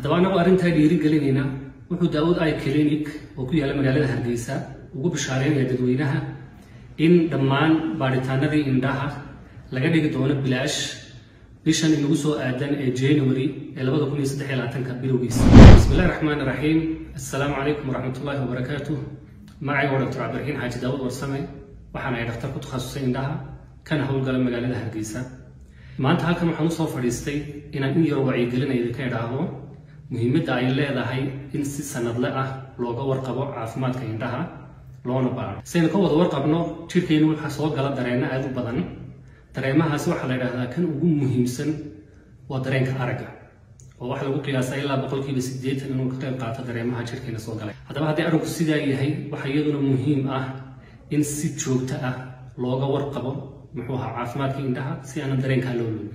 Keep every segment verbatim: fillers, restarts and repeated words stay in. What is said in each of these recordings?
haddaba anagu arrintaa dhiirigelinayna wuxuu Daawud Eye Clinic oo ku yaala magaalada Hargeysa ugu bishaareynaya dadweynaha in dhammaan baaritaanadii indhaha laga dhigi doono bilaash bishan inagu soo aadan ee January ee laba kun iyo saddex iyo labaatan bilowgiisa. Bismillahir Rahmanir Rahim. Assalaamu alaykum wa rahmatullahi wa barakatuh. Magacay waa Doctor Cabdiraxiin Xaaji Daawud Warsame, waxaan ahay dhakhtar ku takhasusay indhaha kana howlgala magaalada Hargeysa. Maanta halkan waxaan u soo fadhiistay inaan in yar wacyigelinayda ka idhaahdo muhiimadda ay leedahay in si sanadle ah looga warqabo caafimaadka indhaha loona baaro. Saynu ka wada warqabno jirkeenu waxa soo gala dareeno aad u badan. dareemahaas waxa la yiraahdaa kan ugu muhiimsan waa dareenka aragga oo waxa lagu qiyaasay ilaa boqolkiiba siddeetan inuu ka qayb qaato dareemaha jirkeena soo galay. Haddaba haddii araggu sidaa yahay waxa iyaduna muhiim ah in si joogto ah looga warqabo muxuu ahaa caafimaadka indhaha si aan dareenka loo lumin.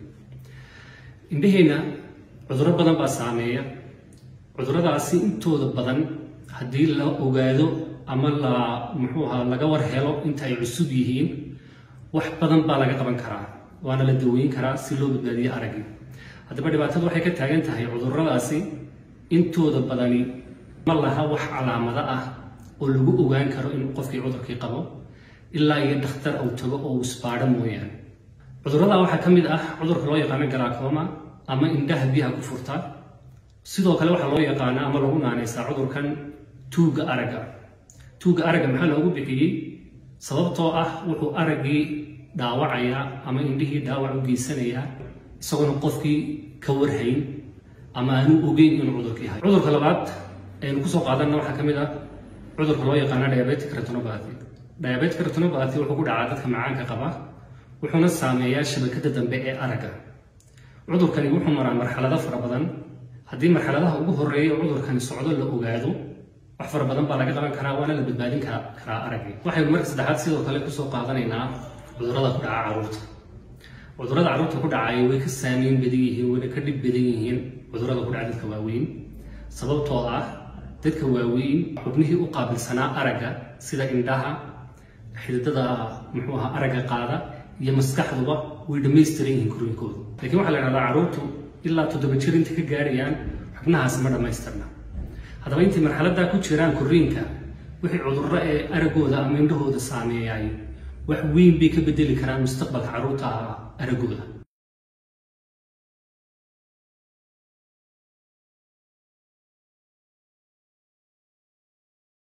Indhaheena cudurro badan baa saameeya. cudurradaasi intooda badan haddii la ogaado ama la muxuu ahaa laga war helo inta ay cusub yihiin wax badan baa laga qaban karaa waana la daweyn karaa si loo badbaadiyo aragga. Haddaba dhibaatadu waxay ka taagan tahay cudurradaasi intooda badani ma laha wax calaamado ah oo lagu ogaan karo in qofkii cudurkii qabo ilaa iyo dhakhtar uu tago oo uu isbaadho mooyaane. cudurrada waxaa ka mid ah cudurka loo yaqaano glaucoma ama indhaha biyaha ku furta. sidoo kale waxaa loo yaqaanaa ama lagu naanaysaa cudurkan tuuga aragga. tuuga aragga maxaa loogu bixiyey sababtoo ah wuxuu araggii dhaawacaya ama indhihii dhaawac u geysanaya isagoona qofkii ka warhayn ama aanu ogeyn inuu cudurkii yahay. cudurka labaad aynu kusoo qaadanna waxaa ka mid ah cudurka loo yaqaano diabetic retinopathy. diabetic retinopathy wuxuu ku dhacaa dadka macaanka qaba wuxuuna saameeyaa shabakada dambe ee aragga. cudurkani wuxuu maraa marxalado fara badan. haddii marxaladaha ugu horreeya cudurkani socdo la ogaado wax fara badan baa laga qaban karaa waana la badbaadin karaa aragga. waxaynu marka saddexaad sidoo kale kusoo qaadanaynaa cudurrada ku dhaca carruurta. cudurrada carruurta ku dhacaya way ka saameyn badan yihiin wayna ka dhib badan yihiin cudurrada ku dhaca dadka waaweyn sababtoo ah dadka waaweyn xubnihii u qaabilsanaa aragga sida indhaha xididada muxuu ahaa aragga qaada iyo maskaxduba way dhammaystiran yihiin korriinkooda. laakiin waxaa la yidhahdaa carruurtu ilaa toddoba jir inta ka gaarayaan xubnahaas ma dhammaystirna. haddaba intii marxaladdaa ku jiraan korriinka wixii cudurro ee araggooda ama indhahooda saameeyay wax weyn bay ka bedeli karaan mustaqbalka carruurta araggooda.